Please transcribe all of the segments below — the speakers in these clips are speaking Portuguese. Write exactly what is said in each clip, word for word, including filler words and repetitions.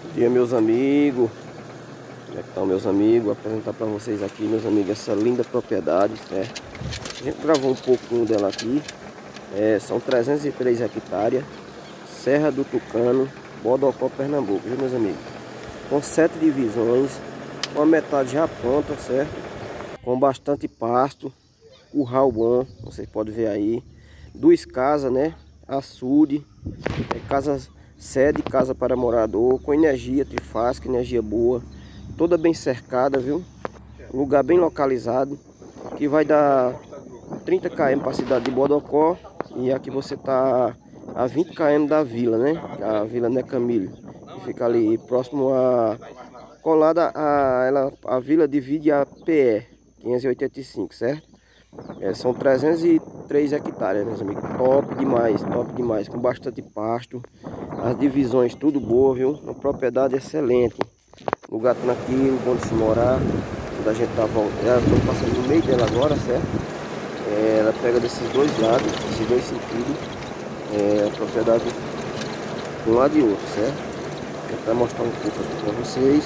Bom dia, meus amigos. Como é que estão, meus amigos? Vou apresentar para vocês aqui, meus amigos, essa linda propriedade, certo? A gente gravou um pouquinho dela aqui. É, são trezentos e três hectares, Serra do Tucano, Bodocó, Pernambuco, viu, meus amigos? Com sete divisões, com a metade já pronta, certo? Com bastante pasto, curral bom, vocês podem ver aí. Duas casas, né? Açude, é, casas sede, casa para morador, com energia trifásica, energia boa, toda bem cercada, viu? Lugar bem localizado, que vai dar trinta quilômetros para a cidade de Bodocó, e aqui você tá a vinte quilômetros da vila, né? A Vila Necamilho, que fica ali próximo a colada a ela, a vila divide a P E quinhentos e oitenta e cinco, certo? É, são trezentos e três hectares, meus amigos. Top demais, top demais, com bastante pasto. As divisões tudo boa, viu? Uma propriedade excelente. Lugar tranquilo, bom de se morar. Quando a gente tá voltando, estou passando no meio dela agora, certo? É, ela pega desses dois lados, desses dois sentidos. É a propriedade de um lado e outro, certo? Vou tentar mostrar um pouco aqui para vocês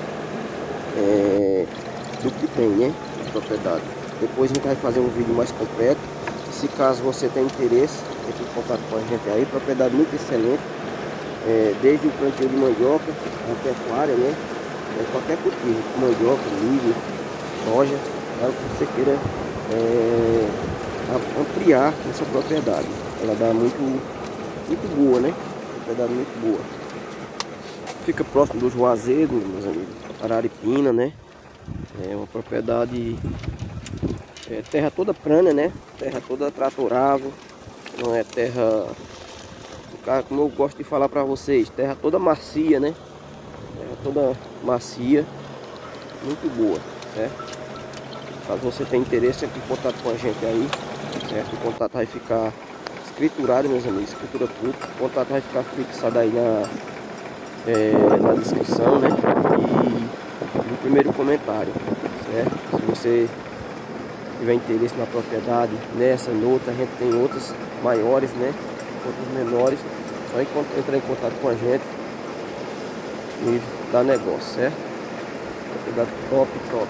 é, do que tem, né? A propriedade. Depois a gente vai fazer um vídeo mais completo. Se caso você tenha interesse, entre em contato com a gente aí. Propriedade muito excelente, é, desde o plantio de mandioca, a pecuária, né? É, qualquer cultivo, mandioca, milho, soja, é o que você queira é, ampliar essa propriedade. Ela dá muito, muito boa, né? Propriedade muito boa. Fica próximo do Juazeiro, meus amigos, Araripina, né? É uma propriedade, é, terra toda plana, né? Terra toda tratorável, não é terra, como eu gosto de falar para vocês, terra toda macia, né? Terra toda macia, muito boa, certo? Caso você tenha interesse, entre em contato com a gente aí, certo? O contato vai ficar escriturado, meus amigos, escritura pública. O contato vai ficar fixado aí na, é, na descrição, né? E no primeiro comentário, certo? Se você tiver interesse na propriedade, nessa, noutra, a gente tem outras maiores, né? Outras menores. Só entrar em contato com a gente e dar negócio, certo? Propriedade top, top.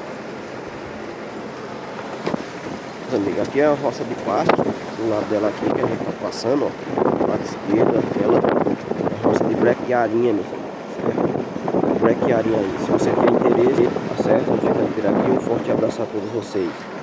Meus amigos, aqui é a roça de pasto, do lado dela aqui que a gente tá passando, ó. Do lado esquerdo, aquela a roça de brequiarinha, meu filho, certo? Brequiarinha aí. Se você tem interesse, tá certo? Fica por aqui. Um forte abraço a todos vocês.